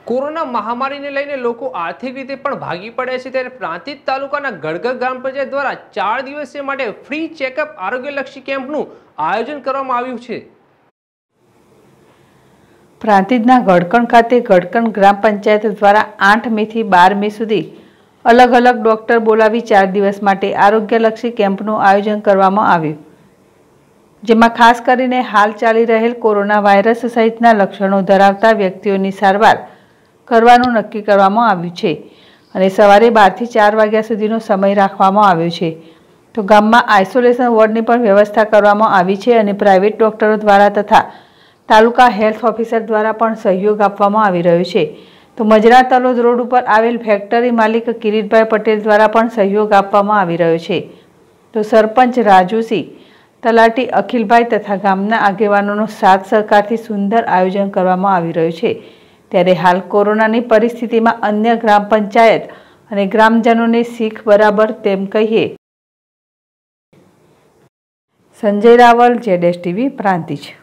Corona મહામારીને લઈને લોકો આર્થિક રીતે પણ ભાગી પડ્યા છે, ત્યારે પ્રાંતિજ તાલુકાના ગડગડ ગ્રામ પંચાયત દ્વારા 4 દિવસીય માટે ફ્રી ચેકઅપ આરોગ્યલક્ષી કેમ્પનું આયોજન કરવામાં આવ્યું છે। પ્રાંતિજના ગડકણ ખાતે ગડકણ ગ્રામ પંચાયત દ્વારા 8 મે થી 12 મે સુધી અલગ અલગ ડોક્ટર બોલાવી 4 દિવસ માટે આરોગ્યલક્ષી કેમ્પનું આયોજન કરવામાં આવ્યું, જેમાં ખાસ કરીને હાલ ચાલી રહેલ કોરોના વાયરસ સહિતના લક્ષણો ધરાવતા વ્યક્તિઓની સારવાર કરવાનું નક્કી કરવામાં આવ્યું છે અને સવારે 12 થી 4 વાગ્યા સુધીનો સમય રાખવામાં આવ્યો છે। તો ગામમાં આઇસોલેશન વોર્ડની પણ વ્યવસ્થા કરવામાં આવી છે અને પ્રાઇવેટ ડોક્ટરો દ્વારા તથા તાલુકા હેલ્થ ઓફિસર દ્વારા પણ સહયોગ આપવામાં આવી રહ્યો છે। તો મજરા તલોદ રોડ ઉપર આવેલ ફેક્ટરી માલિક કિરીટભાઈ પટેલ દ્વારા પણ સહયોગ આપવામાં આવી રહ્યો છે। તો સરપંચ રાજુસિંહ, તલાટી અખિલભાઈ તથા ગામના આગેવાનોનો સાથ સહકારથી સુંદર આયોજન કરવામાં આવી રહ્યું છે। ત્યારે હાલ કોરોનાની પરિસ્થિતિમાં અન્ય ગ્રામ પંચાયત અને ગ્રામજનોને શીખ બરાબર તેમ કહીએ। સંજય રાવલ, ZSTV, પ્રાંતિજ।